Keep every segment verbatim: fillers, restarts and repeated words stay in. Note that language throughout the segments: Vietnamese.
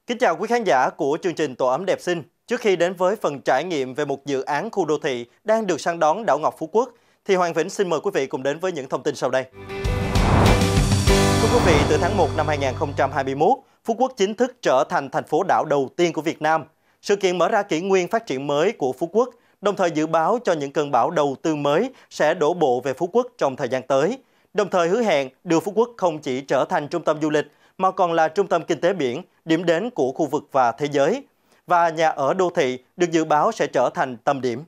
Kính chào quý khán giả của chương trình Tổ ấm đẹp xinh. Trước khi đến với phần trải nghiệm về một dự án khu đô thị đang được săn đón đảo ngọc Phú Quốc, thì Hoàng Vĩnh xin mời quý vị cùng đến với những thông tin sau đây. Thưa quý vị, từ tháng một năm hai nghìn không trăm hai mươi mốt, Phú Quốc chính thức trở thành thành phố đảo đầu tiên của Việt Nam. Sự kiện mở ra kỷ nguyên phát triển mới của Phú Quốc, đồng thời dự báo cho những cơn bão đầu tư mới sẽ đổ bộ về Phú Quốc trong thời gian tới. Đồng thời hứa hẹn đưa Phú Quốc không chỉ trở thành trung tâm du lịch, mà còn là trung tâm kinh tế biển, điểm đến của khu vực và thế giới. Và nhà ở đô thị được dự báo sẽ trở thành tâm điểm.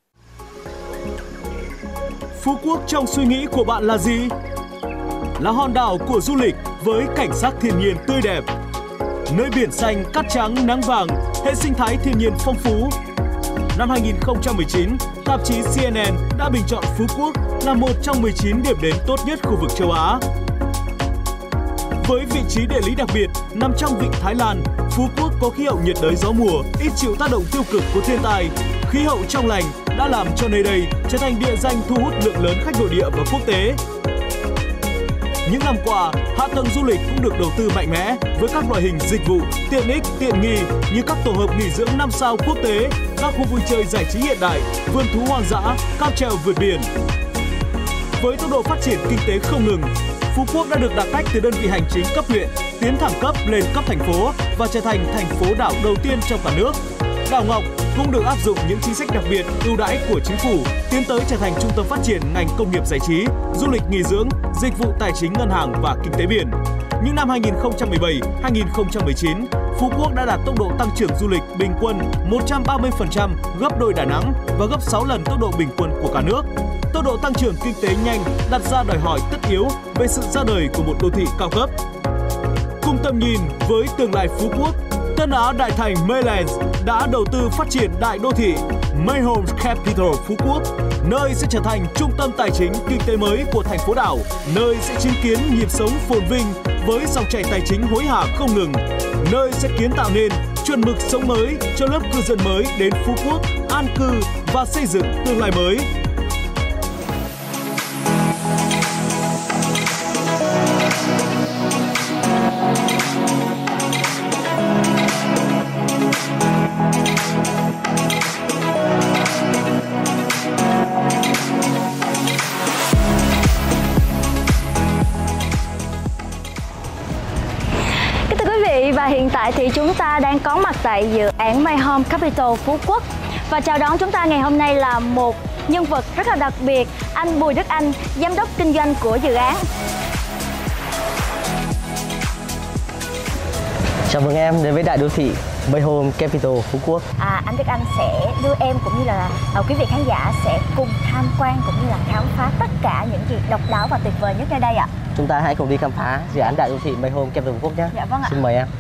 Phú Quốc trong suy nghĩ của bạn là gì? Là hòn đảo của du lịch với cảnh sắc thiên nhiên tươi đẹp, nơi biển xanh, cát trắng, nắng vàng, hệ sinh thái thiên nhiên phong phú. Năm hai nghìn không trăm mười chín, tạp chí C N N đã bình chọn Phú Quốc là một trong mười chín điểm đến tốt nhất khu vực châu Á. Với vị trí địa lý đặc biệt nằm trong vịnh Thái Lan, Phú Quốc có khí hậu nhiệt đới gió mùa, ít chịu tác động tiêu cực của thiên tai. Khí hậu trong lành đã làm cho nơi đây trở thành địa danh thu hút lượng lớn khách nội địa và quốc tế. Những năm qua, hạ tầng du lịch cũng được đầu tư mạnh mẽ với các loại hình dịch vụ, tiện ích, tiện nghi như các tổ hợp nghỉ dưỡng năm sao quốc tế, các khu vui chơi giải trí hiện đại, vườn thú hoang dã, cáp treo vượt biển. Với tốc độ phát triển kinh tế không ngừng, Phú Quốc đã được đặc cách từ đơn vị hành chính cấp huyện tiến thẳng cấp lên cấp thành phố và trở thành thành phố đảo đầu tiên trong cả nước. Đảo Ngọc cũng được áp dụng những chính sách đặc biệt ưu đãi của chính phủ, tiến tới trở thành trung tâm phát triển ngành công nghiệp giải trí, du lịch nghỉ dưỡng, dịch vụ tài chính ngân hàng và kinh tế biển. Nhưng năm hai nghìn không trăm mười bảy đến hai nghìn không trăm mười chín, Phú Quốc đã đạt tốc độ tăng trưởng du lịch bình quân một trăm ba mươi phần trăm, gấp đôi Đà Nẵng và gấp sáu lần tốc độ bình quân của cả nước. Tốc độ tăng trưởng kinh tế nhanh đặt ra đòi hỏi tất yếu về sự ra đời của một đô thị cao cấp. Cùng tầm nhìn với tương lai Phú Quốc, Tân Á Đại Thành Maylands đã đầu tư phát triển đại đô thị Mayhomes Capital Phú Quốc, nơi sẽ trở thành trung tâm tài chính kinh tế mới của thành phố đảo, nơi sẽ chứng kiến nhịp sống phồn vinh với dòng chảy tài chính hối hả không ngừng, nơi sẽ kiến tạo nên chuẩn mực sống mới cho lớp cư dân mới đến Phú Quốc an cư và xây dựng tương lai mới. Và hiện tại thì chúng ta đang có mặt tại dự án Mayhomes Capital Phú Quốc. Và chào đón chúng ta ngày hôm nay là một nhân vật rất là đặc biệt, anh Bùi Đức Anh, giám đốc kinh doanh của dự án. Chào mừng em đến với đại đô thị Mayhomes Capital Phú Quốc. À, anh Đức Anh sẽ đưa em cũng như là uh, quý vị khán giả sẽ cùng tham quan cũng như là khám phá tất cả những gì độc đáo và tuyệt vời nhất nơi đây ạ. Chúng ta hãy cùng đi khám phá dự án đại đô thị Mayhomes Capital Phú Quốc nhé. Dạ vâng ạ. Xin mời em.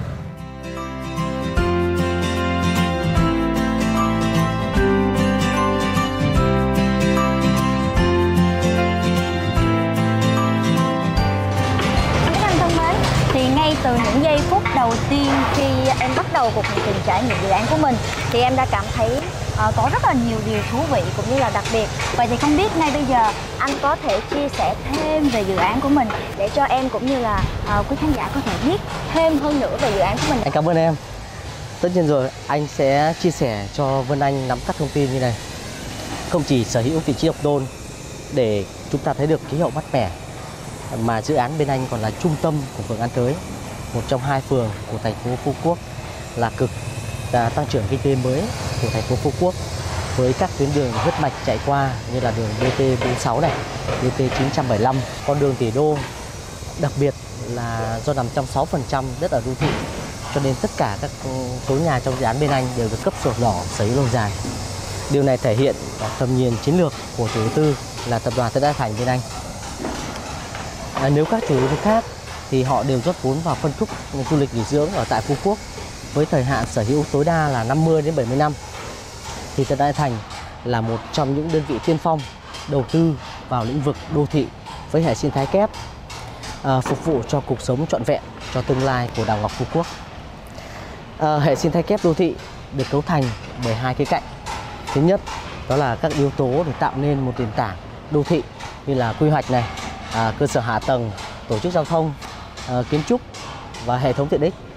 Từ những giây phút đầu tiên khi em bắt đầu cuộc hành trình trải nghiệm dự án của mình thì em đã cảm thấy uh, có rất là nhiều điều thú vị cũng như là đặc biệt. Vậy thì không biết ngay bây giờ anh có thể chia sẻ thêm về dự án của mình để cho em cũng như là uh, quý khán giả có thể biết thêm hơn nữa về dự án của mình. Anh cảm ơn em. Tất nhiên rồi, anh sẽ chia sẻ cho Vân Anh nắm các thông tin như này. Không chỉ sở hữu vị trí độc tôn để chúng ta thấy được khí hậu mát mẻ, mà dự án bên anh còn là trung tâm của phường An Thới, một trong hai phường của thành phố Phú Quốc, là cực là tăng trưởng kinh tế mới của thành phố Phú Quốc, với các tuyến đường huyết mạch chạy qua như là đường D T bốn mươi sáu này, D T chín trăm bảy mươi lăm, con đường tỷ đô. Đặc biệt là do nằm trong sáu phần trăm đất ở đô thị, cho nên tất cả các số nhà trong dự án bên anh đều được cấp sổ đỏ sở hữu lâu dài. Điều này thể hiện tầm nhìn chiến lược của chủ đầu tư là tập đoàn Tân Á Đại Thành bên anh. À, nếu các chủ đầu tư khác thì họ đều rót vốn vào phân khúc du lịch nghỉ dưỡng ở tại Phú Quốc với thời hạn sở hữu tối đa là năm mươi đến bảy mươi năm, thì Tân Á Đại Thành là một trong những đơn vị tiên phong đầu tư vào lĩnh vực đô thị với hệ sinh thái kép, à, phục vụ cho cuộc sống trọn vẹn cho tương lai của đảo Ngọc Phú Quốc. À, hệ sinh thái kép đô thị được cấu thành bởi hai khía cạnh. Thứ nhất, đó là các yếu tố để tạo nên một nền tảng đô thị như là quy hoạch này, à, cơ sở hạ tầng, tổ chức giao thông, à, kiến trúc và hệ thống tiện ích.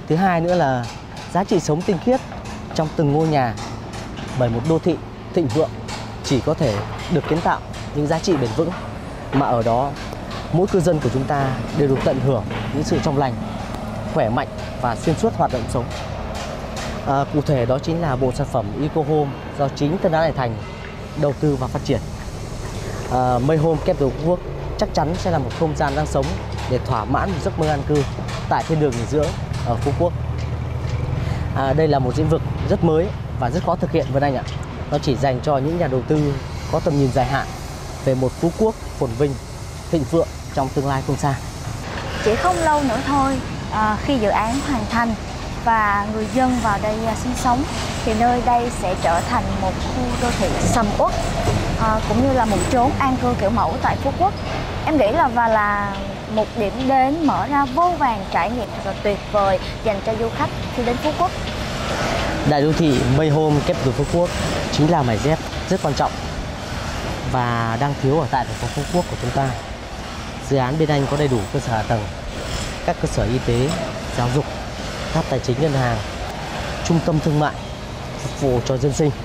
Thứ hai nữa là giá trị sống tinh khiết trong từng ngôi nhà, bởi một đô thị thịnh vượng chỉ có thể được kiến tạo những giá trị bền vững mà ở đó mỗi cư dân của chúng ta đều được tận hưởng những sự trong lành, khỏe mạnh và xuyên suốt hoạt động sống. À, cụ thể đó chính là bộ sản phẩm Eco Home do chính Tân Á Đại Thành đầu tư và phát triển. À, Mây Home Capital Phú Quốc chắc chắn sẽ là một không gian đang sống để thỏa mãn một giấc mơ an cư tại thiên đường nghỉ dưỡng ở Phú Quốc. À, đây là một lĩnh vực rất mới và rất khó thực hiện Vân Anh ạ. Nó chỉ dành cho những nhà đầu tư có tầm nhìn dài hạn về một Phú Quốc phồn vinh, thịnh vượng trong tương lai không xa. Chỉ không lâu nữa thôi, à, khi dự án hoàn thành và người dân vào đây à, sinh sống thì nơi đây sẽ trở thành một khu đô thị sầm uất, à, cũng như là một chốn an cư kiểu mẫu tại Phú Quốc. Em nghĩ là và là một điểm đến mở ra vô vàn trải nghiệm thật là tuyệt vời dành cho du khách khi đến Phú Quốc. Đại đô thị Mây Home Capital Phú Quốc chính là mảnh ghép rất quan trọng và đang thiếu ở tại thành phố Phú Quốc của chúng ta. Dự án bên anh có đầy đủ cơ sở hạ tầng, các cơ sở y tế, giáo dục, tháp tài chính ngân hàng, trung tâm thương mại phục vụ cho dân sinh.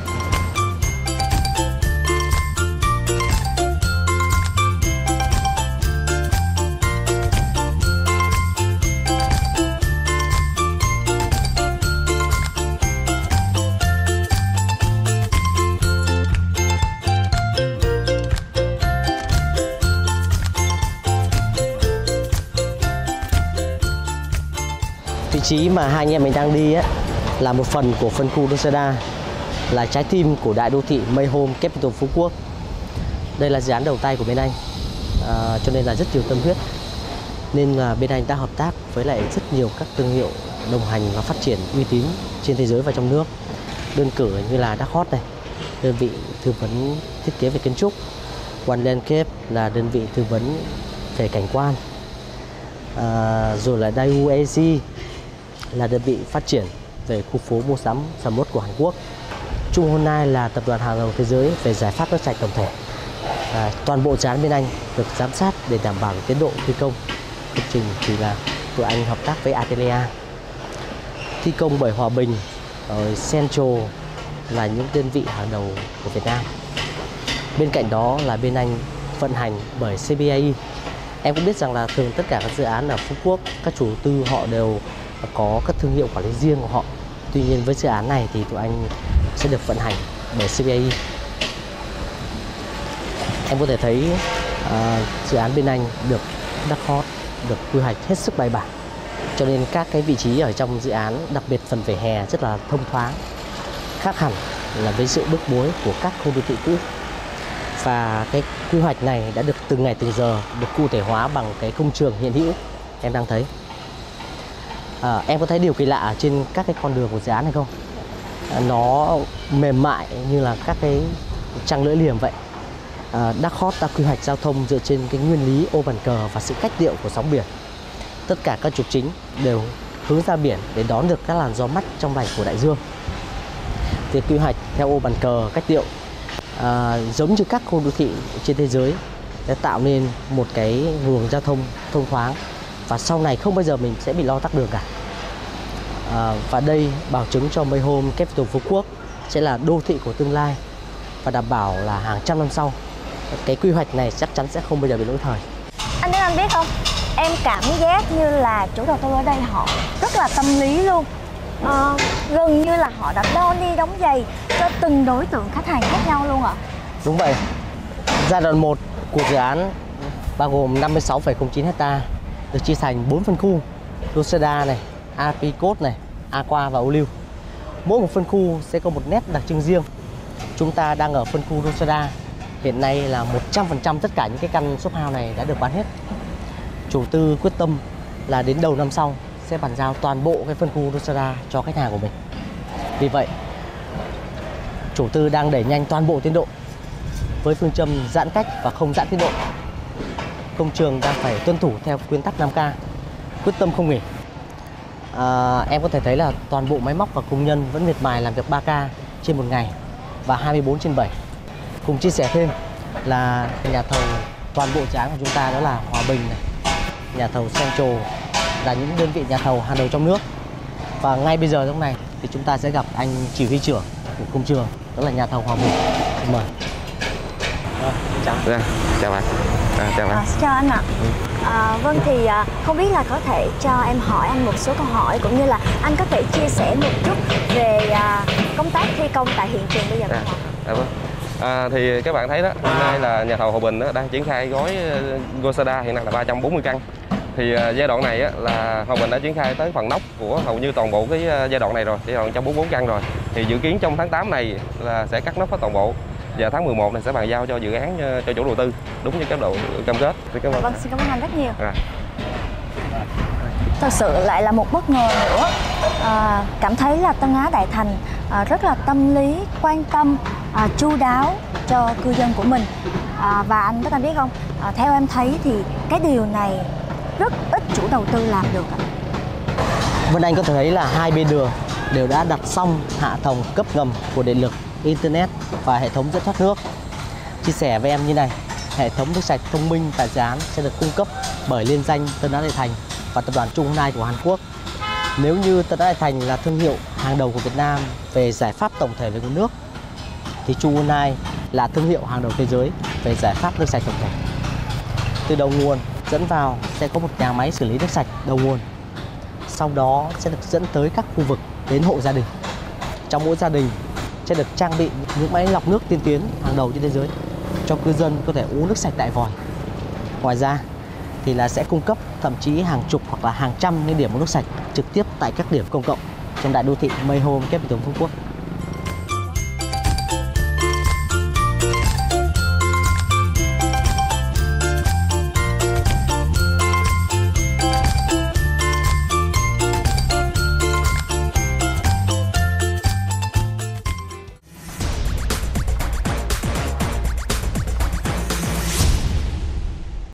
Vị trí mà hai anh em mình đang đi ấy, là một phần của phân khu Dosada, là trái tim của đại đô thị Mây Home Capital Phú Quốc. Đây là dự án đầu tay của bên anh, à, cho nên là rất nhiều tâm huyết. Nên là bên anh đã hợp tác với lại rất nhiều các thương hiệu đồng hành và phát triển uy tín trên thế giới và trong nước. Đơn cử như là Dark Horse này, đơn vị tư vấn thiết kế về kiến trúc. One Landscape là đơn vị tư vấn về cảnh quan. À, rồi là Daewoo a xê là đơn vị phát triển về khu phố mua sắm sầm uất của Hàn Quốc. Chung Honai là tập đoàn hàng đầu thế giới về giải pháp nước sạch tổng thể. À, toàn bộ dự án bên anh được giám sát để đảm bảo tiến độ thi công. Công trình thì là tụi anh hợp tác với Atelia. Thi công bởi Hòa Bình, ở Central là những đơn vị hàng đầu của Việt Nam. Bên cạnh đó là bên anh vận hành bởi xê bê i. Em cũng biết rằng là thường tất cả các dự án ở Phú Quốc, các chủ đầu tư họ đều có các thương hiệu quản lý riêng của họ. Tuy nhiên với dự án này thì tụi anh sẽ được vận hành bởi xê bê i. Em có thể thấy uh, dự án bên anh được Dark Horse, được quy hoạch hết sức bài bản. Cho nên các cái vị trí ở trong dự án, đặc biệt phần vỉa hè rất là thông thoáng, khác hẳn là với sự bức bối của các khu đô thị cũ. Và cái quy hoạch này đã được từng ngày từng giờ được cụ thể hóa bằng cái công trường hiện hữu em đang thấy. À, em có thấy điều kỳ lạ trên các cái con đường của dự án này không? À, nó mềm mại như là các cái trăng lưỡi liềm vậy. À, Dark Horse đã quy hoạch giao thông dựa trên cái nguyên lý ô bàn cờ và sự cách điệu của sóng biển. Tất cả các trục chính đều hướng ra biển để đón được các làn gió mát trong lành của đại dương. Việc quy hoạch theo ô bàn cờ cách điệu à, giống như các khu đô thị trên thế giới để tạo nên một cái luồng giao thông thông thoáng và sau này không bao giờ mình sẽ bị lo tắc đường cả. À, và đây bảo chứng cho Mây Home Capital Phú Quốc sẽ là đô thị của tương lai và đảm bảo là hàng trăm năm sau cái quy hoạch này chắc chắn sẽ không bao giờ bị lỗi thời. Anh Đức Anh biết không, em cảm giác như là chủ đầu tư ở đây họ rất là tâm lý luôn. À, gần như là họ đã đo ni đóng giày cho từng đối tượng khách hàng khác nhau luôn ạ. Đúng vậy. Giai đoạn một của dự án bao gồm năm mươi sáu phẩy không chín ha, được chia thành bốn phân khu: Dosada này, Apricot này, Aqua và Ô Liu. Mỗi một phân khu sẽ có một nét đặc trưng riêng. Chúng ta đang ở phân khu Dosada. Hiện nay là một trăm phần trăm tất cả những cái căn shop house này đã được bán hết. Chủ tư quyết tâm là đến đầu năm sau sẽ bàn giao toàn bộ cái phân khu Dosada cho khách hàng của mình. Vì vậy, chủ tư đang đẩy nhanh toàn bộ tiến độ với phương châm giãn cách và không giãn tiến độ. Công trường đang phải tuân thủ theo nguyên tắc năm K, quyết tâm không nghỉ. À, em có thể thấy là toàn bộ máy móc và công nhân vẫn miệt mài làm việc ba K trên một ngày và hai mươi bốn trên bảy. Cùng chia sẻ thêm là nhà thầu toàn bộ dự án của chúng ta đó là Hòa Bình này, nhà thầu Central là những đơn vị nhà thầu hàng đầu trong nước. Và ngay bây giờ lúc này thì chúng ta sẽ gặp anh chỉ huy trưởng của công trường, đó là nhà thầu Hòa Bình. Xin mời. À, chào. Dạ, chào bạn. À, chào bạn. À, chào anh ạ. À, vâng thì à, không biết là có thể cho em hỏi anh một số câu hỏi, cũng như là anh có thể chia sẻ một chút về à, công tác thi công tại hiện trường bây giờ. À, à, vâng. À, thì các bạn thấy đó, hôm nay là nhà thầu Hòa Bình đó, đang triển khai gói Gosada hiện nay là ba trăm bốn mươi căn. Thì uh, giai đoạn này á, là Hòa Bình đã triển khai tới phần nóc của hầu như toàn bộ cái uh, giai đoạn này rồi, giai đoạn một trăm bốn mươi bốn căn rồi. Thì dự kiến trong tháng tám này là sẽ cắt nóc hết toàn bộ. Và tháng mười một này sẽ bàn giao cho dự án uh, cho chủ đầu tư đúng như các độ cam kết. Thì cảm ơn. Vâng, xin cảm ơn anh rất nhiều. À. Thật sự lại là một bất ngờ nữa. À, cảm thấy là Tân Á Đại Thành à, rất là tâm lý, quan tâm, à, chu đáo cho cư dân của mình. À, và anh các anh biết không, à, theo em thấy thì cái điều này rất ít chủ đầu tư làm được. Vân Anh có thể thấy là hai bên đường đều đã đặt xong hạ tầng cấp ngầm của điện lực, internet và hệ thống dẫn thoát nước. Chia sẻ với em như này, hệ thống nước sạch thông minh tại dự án sẽ được cung cấp bởi liên danh Tân Á Đại Thành và tập đoàn Trung Hyundai của Hàn Quốc. Nếu như Tân Á Đại Thành là thương hiệu hàng đầu của Việt Nam về giải pháp tổng thể về nguồn nước, thì Trung Hyundai là thương hiệu hàng đầu thế giới về giải pháp nước sạch tổng thể. Từ đầu nguồn dẫn vào sẽ có một nhà máy xử lý nước sạch đầu nguồn, sau đó sẽ được dẫn tới các khu vực đến hộ gia đình. Trong mỗi gia đình sẽ được trang bị những máy lọc nước tiên tiến hàng đầu trên thế giới cho cư dân có thể uống nước sạch tại vòi. Ngoài ra thì là sẽ cung cấp thậm chí hàng chục hoặc là hàng trăm những điểm uống nước sạch trực tiếp tại các điểm công cộng trong đại đô thị Mây Hôm, Kép Bình Tường, Phú Quốc.